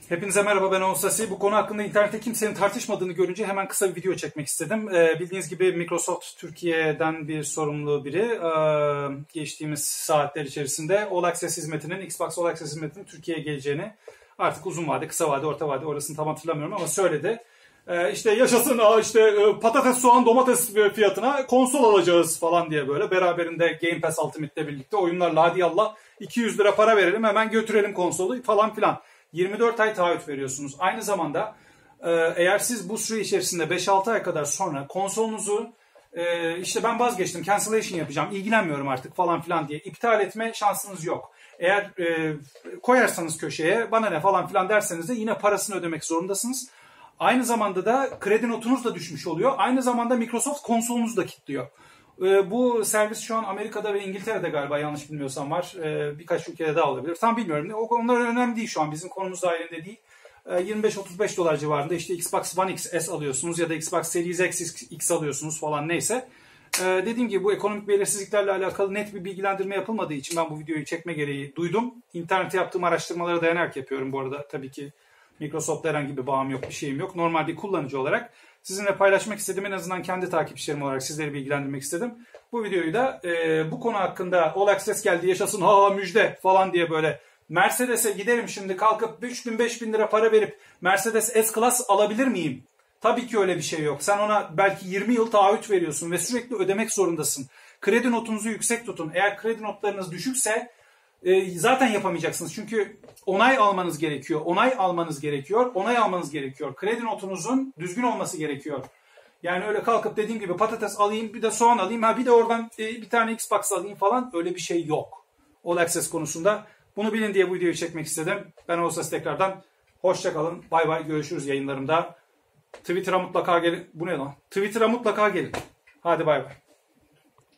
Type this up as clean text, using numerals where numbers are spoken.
Hepinize merhaba, ben Oğuz Sasi. Bu konu hakkında internette kimsenin tartışmadığını görünce hemen kısa bir video çekmek istedim. Bildiğiniz gibi Microsoft Türkiye'den bir sorumlu biri geçtiğimiz saatler içerisinde All Access hizmetinin, Xbox All Access hizmetinin Türkiye'ye geleceğini artık uzun vade, kısa vade, orta vade orasını tam hatırlamıyorum ama söyledi. İşte yaşasın patates, soğan, domates fiyatına konsol alacağız falan diye böyle beraberinde Game Pass Ultimate'le birlikte oyunlarla hadi Allah 200 lira para verelim hemen götürelim konsolu falan filan. 24 ay taahhüt veriyorsunuz. Aynı zamanda eğer siz bu süre içerisinde 5-6 ay kadar sonra konsolunuzu işte ben vazgeçtim, cancellation yapacağım, ilgilenmiyorum artık falan filan diye iptal etme şansınız yok. Eğer koyarsanız köşeye bana ne falan filan derseniz de yine parasını ödemek zorundasınız. Aynı zamanda da kredi notunuz da düşmüş oluyor. Aynı zamanda Microsoft konsolunuzu da kilitliyor. Bu servis şu an Amerika'da ve İngiltere'de galiba yanlış bilmiyorsam var. Birkaç ülkede daha olabilir. Tam bilmiyorum. Onlar önemli değil şu an. Bizim konumuz dahilinde değil. 25-35 dolar civarında işte Xbox One X S alıyorsunuz ya da Xbox Series X alıyorsunuz falan neyse. Dediğim gibi bu ekonomik belirsizliklerle alakalı net bir bilgilendirme yapılmadığı için ben bu videoyu çekme gereği duydum. İnternette yaptığım araştırmalara dayanarak yapıyorum bu arada. Tabii ki Microsoft'ta herhangi bir bağım yok, bir şeyim yok. Normal bir kullanıcı olarak sizinle paylaşmak istedim. En azından kendi takipçilerim olarak sizleri bilgilendirmek istedim. Bu videoyu da bu konu hakkında All Access geldi yaşasın ha müjde falan diye böyle Mercedes'e giderim şimdi kalkıp 3000-5000 lira para verip Mercedes S-Class alabilir miyim? Tabii ki öyle bir şey yok. Sen ona belki 20 yıl taahhüt veriyorsun ve sürekli ödemek zorundasın. Kredi notunuzu yüksek tutun. Eğer kredi notlarınız düşükse zaten yapamayacaksınız. Çünkü onay almanız gerekiyor. Onay almanız gerekiyor. Kredi notunuzun düzgün olması gerekiyor. Yani öyle kalkıp dediğim gibi patates alayım, bir de soğan alayım, bir de oradan bir tane Xbox alayım falan öyle bir şey yok. All Access konusunda. Bunu bilin diye bu videoyu çekmek istedim. Ben Oğuz Sasi tekrardan. Hoşça kalın. Bay bay. Görüşürüz yayınlarımda. Twitter'a mutlaka gelin. Bu ne lan? Twitter'a mutlaka gelin. Hadi bay bay.